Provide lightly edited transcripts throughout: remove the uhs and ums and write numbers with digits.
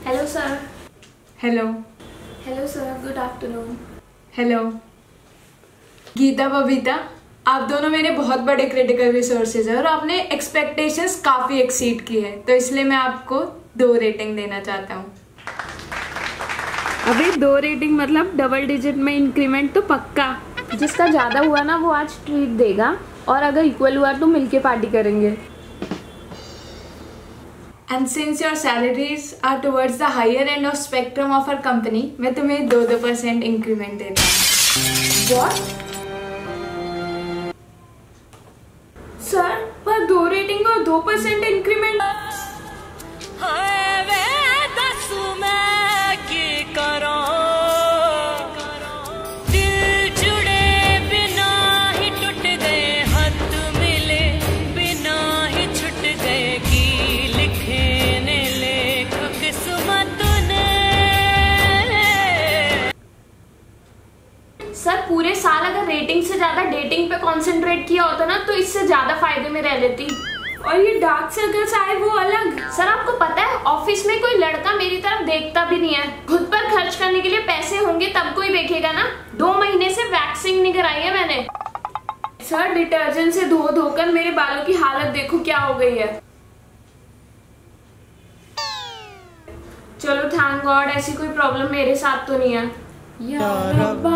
Hello sir. Hello. Hello sir, good afternoon. Hello. Geeta, Babita, आप दोनों मेरे बहुत बड़े क्रिटिकल रिसोर्सेज हैं और आपने एक्सपेक्टेशंस काफ़ी एक्सीड की है, तो इसलिए मैं आपको 2 रेटिंग देना चाहता हूँ। अभी 2 रेटिंग मतलब डबल डिजिट में इंक्रीमेंट तो पक्का। जिसका ज़्यादा हुआ ना वो आज ट्रीट देगा, और अगर इक्वल हुआ तो मिलके पार्टी करेंगे। And since your salaries are towards the higher end of spectrum of our company, मैं तुम्हें 2% इंक्रीमेंट देता हूँ। व्हाट सर, पर 2 रेटिंग और 2% इंक्रीमेंट? सर पूरे साल अगर रेटिंग से ज्यादा डेटिंग पे कंसंट्रेट किया होता ना तो इससे ज्यादा फायदे में रह लेती। और ये डार्क सर्कल्स आए वो अलग। सर आपको पता है ऑफिस में कोई लड़का मेरी तरफ देखता भी नहीं है। खुद पर खर्च करने के लिए पैसे होंगे तब कोई देखेगा ना। 2 महीने से वैक्सिंग नहीं कराई है मैंने। सर डिटर्जेंट से धो धोकर मेरे बालों की हालत देखो क्या हो गई है। चलो थैंक गॉड ऐसी कोई प्रॉब्लम मेरे साथ तो नहीं है। या रब्बा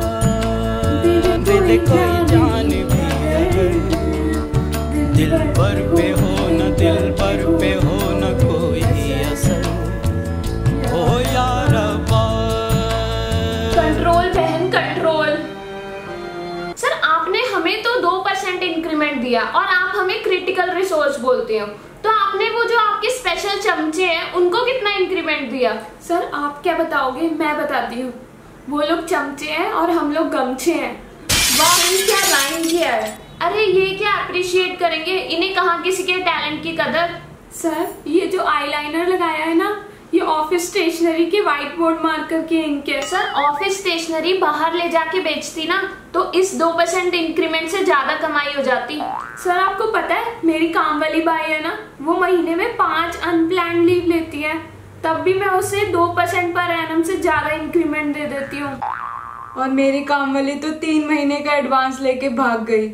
दिल कोई जान भी अगर दिल पर पे हो न दिल पर पे हो न कोई असर हो या रब्बा। कंट्रोल बहन कंट्रोल। सर आपने हमें तो 2% इंक्रीमेंट दिया और आप हमें क्रिटिकल रिसोर्स बोलते हो, तो आपने वो जो आपके स्पेशल चमचे हैं उनको कितना इंक्रीमेंट दिया? सर आप क्या बताओगे, मैं बताती हूँ। वो लोग चमचे हैं और हम लोग गमछे हैं। वाह क्या लाइन किया है। अरे ये क्या अप्रिशिएट करेंगे, इन्हें कहाँ किसी के टैलेंट की कदर। सर ये जो आईलाइनर लगाया है ना, ये ऑफिस स्टेशनरी के व्हाइट बोर्ड मार्कर के इंक है। सर ऑफिस स्टेशनरी बाहर ले जाके बेचती ना तो इस 2% इंक्रीमेंट से ज्यादा कमाई हो जाती। सर आपको पता है मेरी काम वाली बाई है ना, वो महीने में 5 अनप्लान्ड लीव लेती है, तब भी मैं उसे 2% पर एनम से ज्यादा इंक्रीमेंट दे देती हूँ। और मेरी काम वाली तो 3 महीने का एडवांस लेके भाग गई।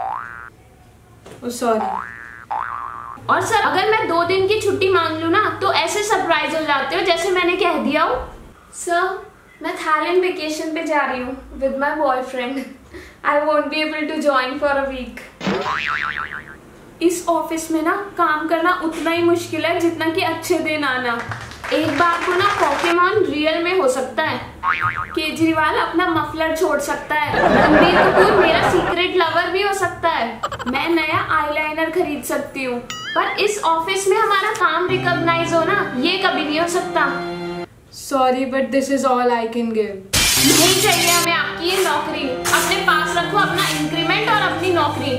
सॉरी। और सर अगर मैं 2 दिन की छुट्टी मांग लूँ ना तो ऐसे सरप्राइज हो जाते हो जैसे मैंने कह दिया हो। सर मैं थाईलैंड वेकेशन पे जा रही हूँ with my boyfriend. I won't be able to join for a week. इस ऑफिस में ना काम करना उतना ही मुश्किल है जितना कि अच्छे दिन आना। एक बार को ना पोकेमॉन रियल में हो सकता है, केजरीवाल अपना मफलर छोड़ सकता है, रणबीर कपूर मेरा सीक्रेट लवर भी हो सकता है, मैं नया आईलाइनर खरीद सकती हूँ, पर इस ऑफिस में हमारा काम रिकॉग्नाइज हो ना ये कभी नहीं हो सकता। Sorry but this is all I can give. नहीं चाहिए हमें आपकी ये नौकरी। अपने पास रखो अपना इंक्रीमेंट और अपनी नौकरी।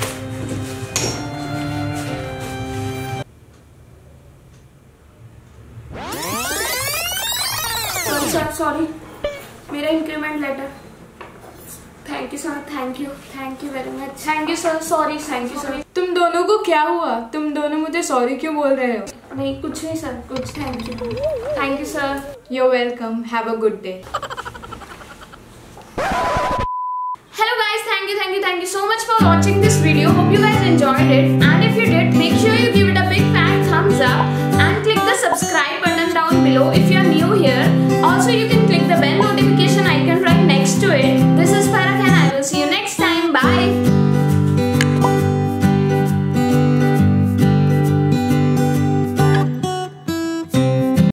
सॉरी मेरा increment letter. Thank you sir, thank you very much. Thank you sir, sorry thank you sir. तुम दोनों को क्या हुआ? तुम दोनों मुझे सॉरी क्यों बोल रहे हो? नहीं कुछ नहीं सर, कुछ। Thank you sir. You're welcome. Have a good day. Hello guys, thank you so much for watching this video. Hope you guys enjoyed it, and if you did, make sure you give it a big fat thumbs up and click the subscribe button down below if you are new here. Also you can click the bell notification